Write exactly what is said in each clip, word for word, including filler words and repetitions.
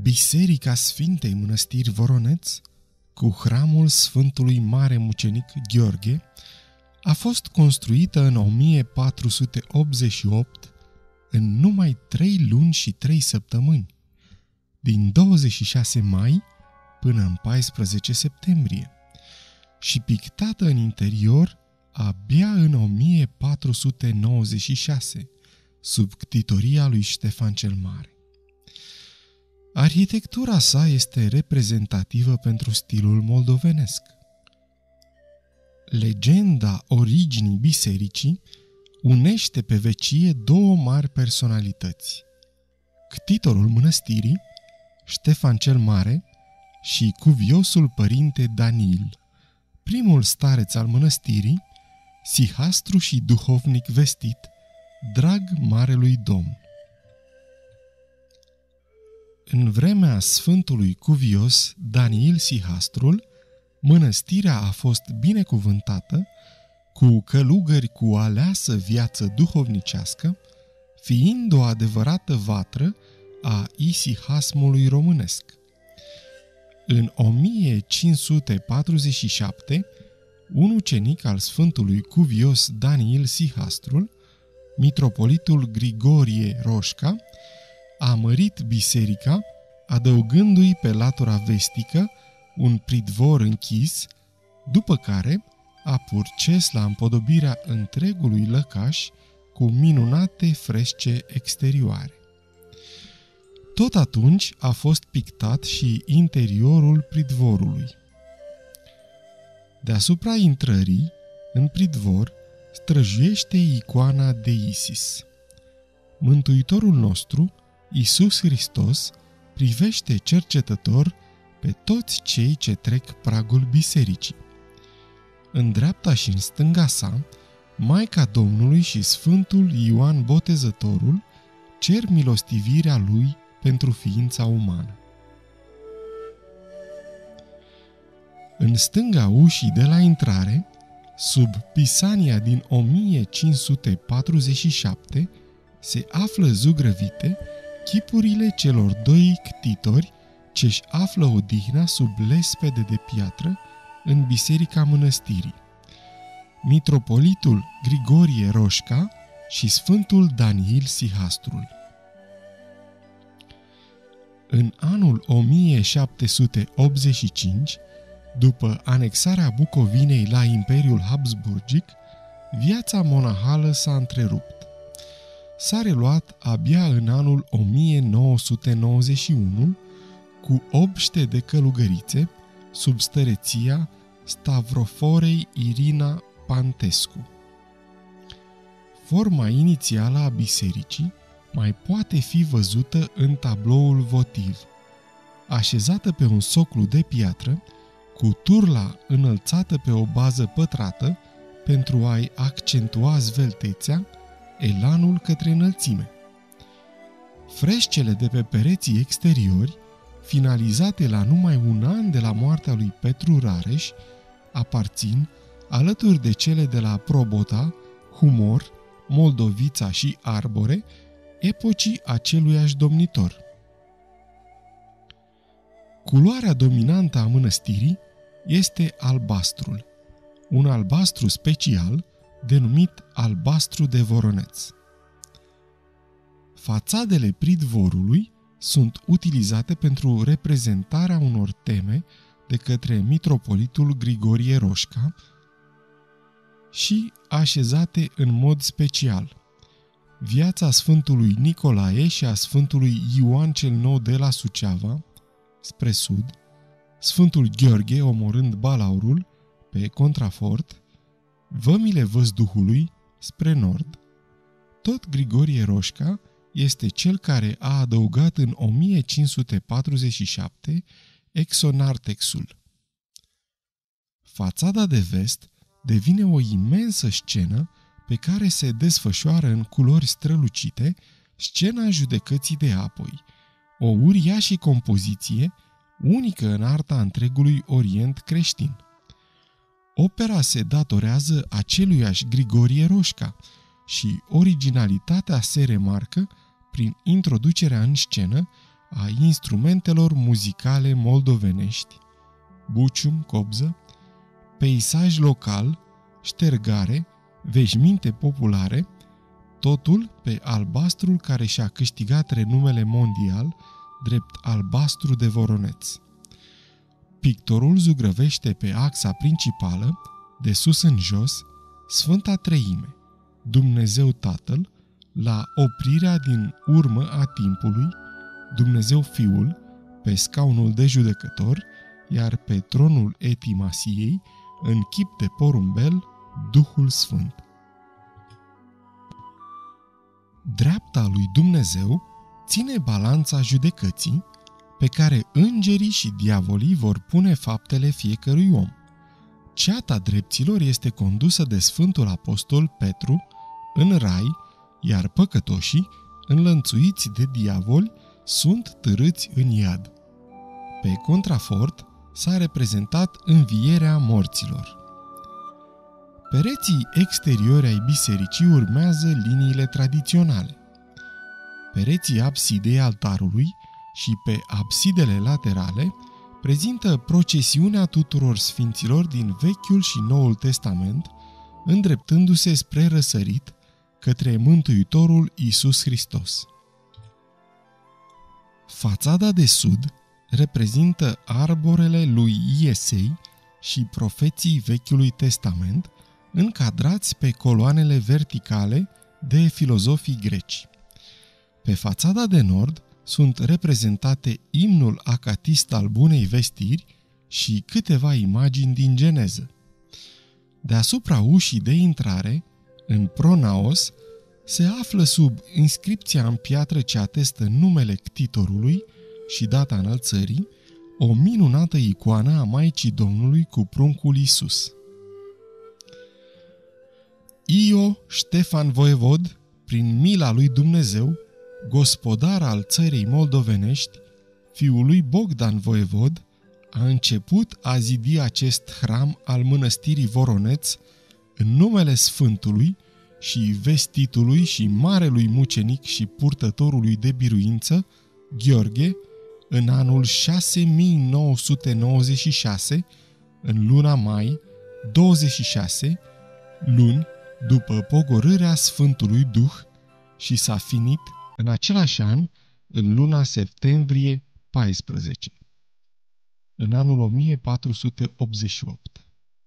Biserica Sfintei Mănăstiri Voroneț, cu hramul Sfântului Mare Mucenic Gheorghe, a fost construită în o mie patru sute optzeci și opt în numai trei luni și trei săptămâni, din douăzeci și șase mai până în paisprezece septembrie, și pictată în interior abia în o mie patru sute nouăzeci și șase, sub ctitoria lui Ștefan cel Mare. Arhitectura sa este reprezentativă pentru stilul moldovenesc. Legenda originii bisericii unește pe vecie două mari personalități: ctitorul mănăstirii, Ștefan cel Mare, și cuviosul părinte Daniil, primul stareț al mănăstirii, sihastru și duhovnic vestit, drag Marelui Domn. În vremea Sfântului Cuvios Daniil Sihastrul, mănăstirea a fost binecuvântată cu călugări cu aleasă viață duhovnicească, fiind o adevărată vatră a isihasmului românesc. În o mie cinci sute patruzeci și șapte, un ucenic al Sfântului Cuvios Daniil Sihastrul, mitropolitul Grigorie Roșca, a mărit biserica, adăugându-i pe latura vestică un pridvor închis, după care a purces la împodobirea întregului lăcaș cu minunate fresce exterioare. Tot atunci a fost pictat și interiorul pridvorului. Deasupra intrării, în pridvor, străjuiește icoana de Isis. Mântuitorul nostru, Iisus Hristos, privește cercetător pe toți cei ce trec pragul bisericii. În dreapta și în stânga sa, Maica Domnului și Sfântul Ioan Botezătorul cer milostivirea lui pentru ființa umană. În stânga ușii de la intrare, sub pisania din o mie cinci sute patruzeci și șapte, se află zugrăvite chipurile celor doi ctitori ce-și află odihna sub lespede de piatră în biserica mănăstirii: mitropolitul Grigorie Roșca și Sfântul Daniil Sihastrul. În anul o mie șapte sute optzeci și cinci, după anexarea Bucovinei la Imperiul Habsburgic, viața monahală s-a întrerupt. S-a reluat abia în anul o mie nouă sute nouăzeci și unu cu obște de călugărițe sub stăreția Stavroforei Irina Pantescu. Forma inițială a bisericii mai poate fi văzută în tabloul votiv, așezată pe un soclu de piatră, cu turla înălțată pe o bază pătrată pentru a-i accentua zveltețea, elanul către înălțime. Frescele de pe pereții exteriori, finalizate la numai un an de la moartea lui Petru Rareș, aparțin, alături de cele de la Probota, Humor, Moldovița și Arbore, epocii aceluiași domnitor. Culoarea dominantă a mănăstirii este albastrul, un albastru special denumit albastru de Voroneț. Fațadele pridvorului sunt utilizate pentru reprezentarea unor teme de către mitropolitul Grigorie Roșca și așezate în mod special: viața Sfântului Nicolae și a Sfântului Ioan cel Nou de la Suceava, spre sud, Sfântul Gheorghe omorând balaurul, pe contrafort, vămile văzduhului, spre nord. Tot Grigorie Roșca este cel care a adăugat în o mie cinci sute patruzeci și șapte exonartexul. Fațada de vest devine o imensă scenă pe care se desfășoară în culori strălucite scena judecății de apoi, o uriașă compoziție unică în arta întregului Orient creștin. Opera se datorează aceluiași Grigorie Roșca și originalitatea se remarcă prin introducerea în scenă a instrumentelor muzicale moldovenești, bucium, cobză, peisaj local, ștergare, veșminte populare, totul pe albastrul care și-a câștigat renumele mondial drept albastru de Voroneț. Pictorul zugrăvește pe axa principală, de sus în jos, Sfânta Treime, Dumnezeu Tatăl, la oprirea din urmă a timpului, Dumnezeu Fiul, pe scaunul de judecător, iar pe tronul Etimasiei, în chip de porumbel, Duhul Sfânt. Dreapta lui Dumnezeu ține balanța judecății, pe care îngerii și diavolii vor pune faptele fiecărui om. Ceata drepților este condusă de Sfântul Apostol Petru în rai, iar păcătoșii, înlănțuiți de diavoli, sunt târâți în iad. Pe contrafort s-a reprezentat învierea morților. Pereții exteriori ai bisericii urmează liniile tradiționale. Pereții absidei altarului și pe absidele laterale prezintă procesiunea tuturor sfinților din Vechiul și Noul Testament, îndreptându-se spre răsărit către Mântuitorul Iisus Hristos. Fațada de sud reprezintă arborele lui Iesei și profeții Vechiului Testament, încadrați pe coloanele verticale de filozofii greci. Pe fațada de nord sunt reprezentate imnul acatist al Bunei Vestiri și câteva imagini din Geneză. Deasupra ușii de intrare, în pronaos, se află sub inscripția în piatră ce atestă numele ctitorului și data înălțării, o minunată icoană a Maicii Domnului cu pruncul Iisus. Io Ștefan Voievod, prin mila lui Dumnezeu, gospodar al țării moldovenești, fiul lui Bogdan Voievod, a început a zidi acest hram al mănăstirii Voroneț în numele Sfântului și vestitului și marelui mucenic și purtătorului de biruință, Gheorghe, în anul șase mii nouă sute nouăzeci și șase, în luna mai, douăzeci și șase, luni după pogorârea Sfântului Duh, și s-a finit în același an, în luna septembrie paisprezece, în anul o mie patru sute optzeci și opt.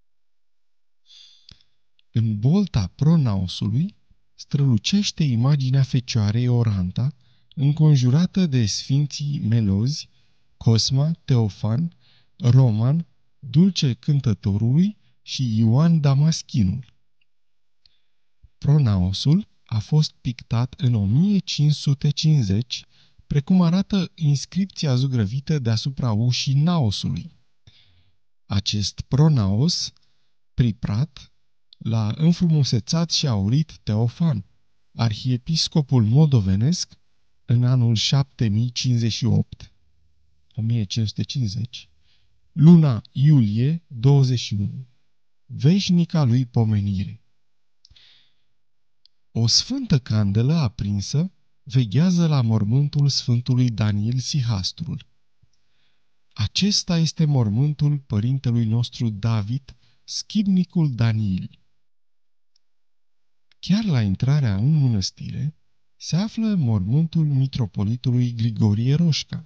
În bolta pronaosului strălucește imaginea Fecioarei Oranta, înconjurată de sfinții Melozi, Cosma, Teofan, Roman, Dulce Cântătorului și Ioan Damaschinul. Pronaosul a fost pictat în o mie cinci sute cincizeci, precum arată inscripția zugrăvită deasupra ușii naosului. Acest pronaos, priprat, l-a înfrumusețat și aurit Teofan, arhiepiscopul moldovenesc, în anul șapte mii cincizeci și opt, o mie cinci sute cincizeci, luna iulie douăzeci și unu, veșnica lui pomenire. O sfântă candelă aprinsă veghează la mormântul Sfântului Daniel Sihastrul. Acesta este mormântul părintelui nostru David, schibnicul Daniel. Chiar la intrarea în mănăstire se află mormântul mitropolitului Grigorie Roșca.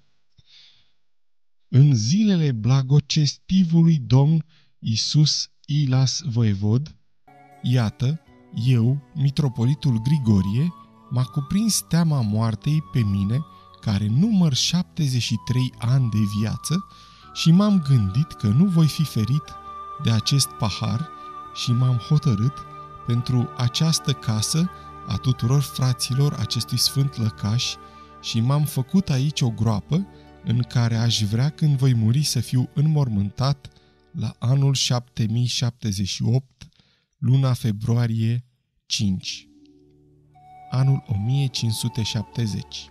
În zilele blagocestivului Domn Iisus Ilas Voievod, iată, eu, mitropolitul Grigorie, m-a cuprins teama moartei pe mine, care număr șaptezeci și trei ani de viață, și m-am gândit că nu voi fi ferit de acest pahar și m-am hotărât pentru această casă a tuturor fraților acestui sfânt lăcaș și m-am făcut aici o groapă în care aș vrea când voi muri să fiu înmormântat la anul șapte mii șaptezeci și opt, luna februarie cinci, anul o mie cinci sute șaptezeci.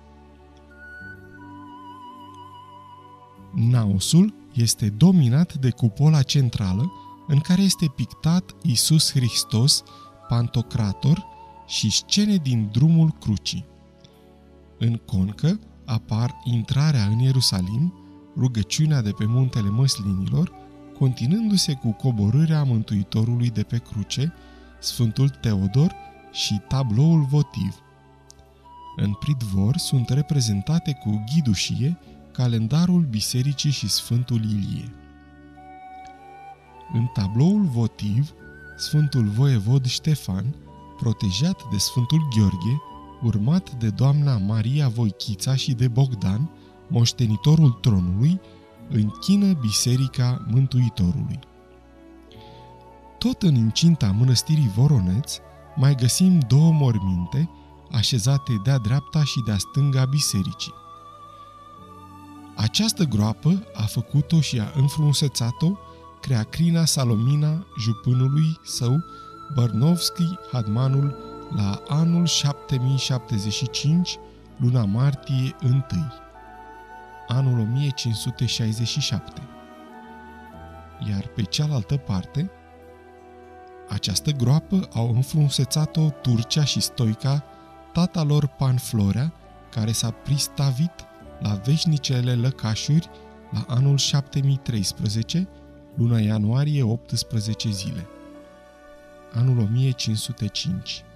Naosul este dominat de cupola centrală în care este pictat Iisus Hristos, Pantocrator și scene din drumul crucii. În concă apar intrarea în Ierusalim, rugăciunea de pe muntele Măslinilor, continuându-se cu coborârea Mântuitorului de pe cruce, Sfântul Teodor și tabloul votiv. În pridvor sunt reprezentate cu ghidușie calendarul bisericii și Sfântul Ilie. În tabloul votiv, Sfântul Voievod Ștefan, protejat de Sfântul Gheorghe, urmat de doamna Maria Voichița și de Bogdan, moștenitorul tronului, închină Biserica Mântuitorului. Tot în incinta mănăstirii Voroneț mai găsim două morminte așezate de-a dreapta și de-a stânga bisericii. Această groapă a făcut-o și a înfrumusețat-o Creacrina Salomina jupânului său Bărnovski Hadmanul la anul șapte mii șaptezeci și cinci, luna martie întâi, anul o mie cinci sute șaizeci și șapte. Iar pe cealaltă parte, această groapă au înfrumusețat-o Turcea și Stoica, tata lor Panflorea, care s-a pristavit la veșnicele lăcașuri la anul șapte mii treisprezece, luna ianuarie optsprezece zile, anul o mie cinci sute cinci.